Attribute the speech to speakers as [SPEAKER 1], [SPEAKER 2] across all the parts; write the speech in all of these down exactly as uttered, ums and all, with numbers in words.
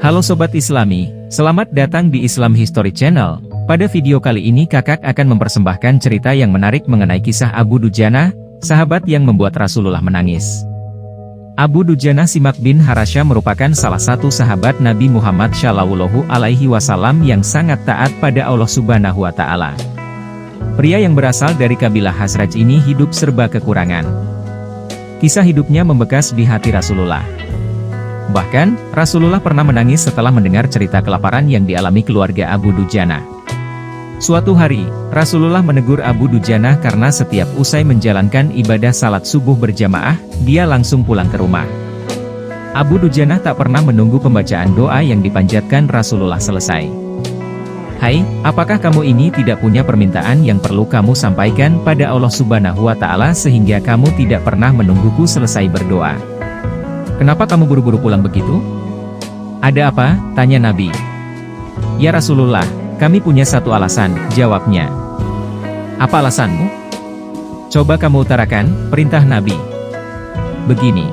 [SPEAKER 1] Halo Sobat Islami, selamat datang di Islam History Channel. Pada video kali ini kakak akan mempersembahkan cerita yang menarik mengenai kisah Abu Dujana, sahabat yang membuat Rasulullah menangis. Abu Dujana Simak bin Harasha merupakan salah satu sahabat Nabi Muhammad Shallallahu Alaihi Wasallam yang sangat taat pada Allah Subhanahu Wa Taala. Pria yang berasal dari kabilah Khazraj ini hidup serba kekurangan. Kisah hidupnya membekas di hati Rasulullah. Bahkan, Rasulullah pernah menangis setelah mendengar cerita kelaparan yang dialami keluarga Abu Dujana. Suatu hari, Rasulullah menegur Abu Dujana karena setiap usai menjalankan ibadah salat subuh berjamaah, dia langsung pulang ke rumah. Abu Dujana tak pernah menunggu pembacaan doa yang dipanjatkan Rasulullah selesai. Hai, apakah kamu ini tidak punya permintaan yang perlu kamu sampaikan pada Allah Subhanahu Wa Taala sehingga kamu tidak pernah menungguku selesai berdoa? Kenapa kamu buru-buru pulang begitu? Ada apa? Tanya Nabi. Ya Rasulullah, kami punya satu alasan, jawabnya. Apa alasanmu? Coba kamu utarakan, perintah Nabi. Begini.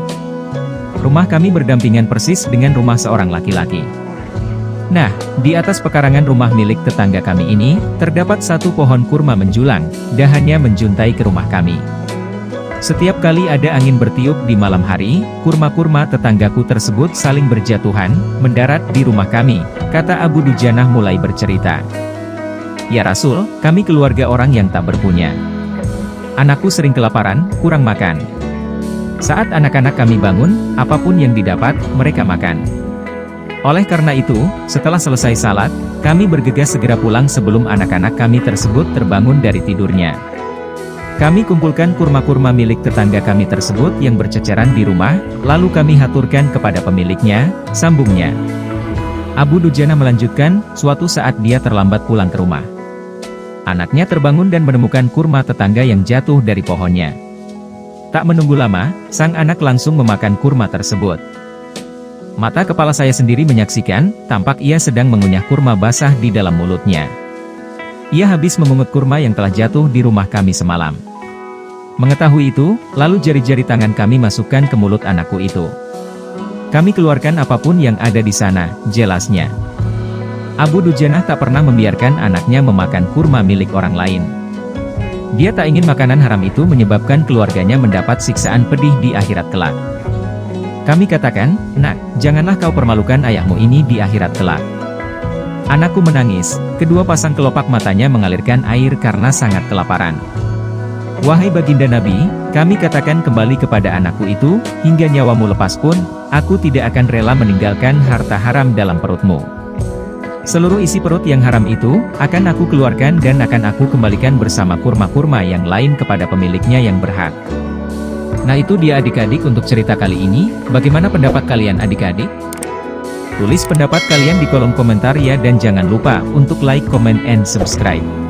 [SPEAKER 1] Rumah kami berdampingan persis dengan rumah seorang laki-laki. Nah, di atas pekarangan rumah milik tetangga kami ini, terdapat satu pohon kurma menjulang, dahannya menjuntai ke rumah kami. Setiap kali ada angin bertiup di malam hari, kurma-kurma tetanggaku tersebut saling berjatuhan, mendarat di rumah kami, kata Abu Dujana mulai bercerita. Ya Rasul, kami keluarga orang yang tak berpunya. Anakku sering kelaparan, kurang makan. Saat anak-anak kami bangun, apapun yang didapat, mereka makan. Oleh karena itu, setelah selesai salat, kami bergegas segera pulang sebelum anak-anak kami tersebut terbangun dari tidurnya. Kami kumpulkan kurma-kurma milik tetangga kami tersebut yang berceceran di rumah, lalu kami haturkan kepada pemiliknya, sambungnya. Abu Dujana melanjutkan, suatu saat dia terlambat pulang ke rumah. Anaknya terbangun dan menemukan kurma tetangga yang jatuh dari pohonnya. Tak menunggu lama, sang anak langsung memakan kurma tersebut. Mata kepala saya sendiri menyaksikan, tampak ia sedang mengunyah kurma basah di dalam mulutnya. Ia habis memungut kurma yang telah jatuh di rumah kami semalam. Mengetahui itu, lalu jari-jari tangan kami masukkan ke mulut anakku itu. Kami keluarkan apapun yang ada di sana, jelasnya. Abu Dujana tak pernah membiarkan anaknya memakan kurma milik orang lain. Dia tak ingin makanan haram itu menyebabkan keluarganya mendapat siksaan pedih di akhirat kelak. Kami katakan, nak, janganlah kau permalukan ayahmu ini di akhirat kelak. Anakku menangis, kedua pasang kelopak matanya mengalirkan air karena sangat kelaparan. Wahai baginda Nabi, kami katakan kembali kepada anakku itu, hingga nyawamu lepas pun, aku tidak akan rela meninggalkan harta haram dalam perutmu. Seluruh isi perut yang haram itu, akan aku keluarkan dan akan aku kembalikan bersama kurma-kurma yang lain kepada pemiliknya yang berhak. Nah itu dia adik-adik untuk cerita kali ini, bagaimana pendapat kalian adik-adik? Tulis pendapat kalian di kolom komentar ya dan jangan lupa untuk like, comment, and subscribe.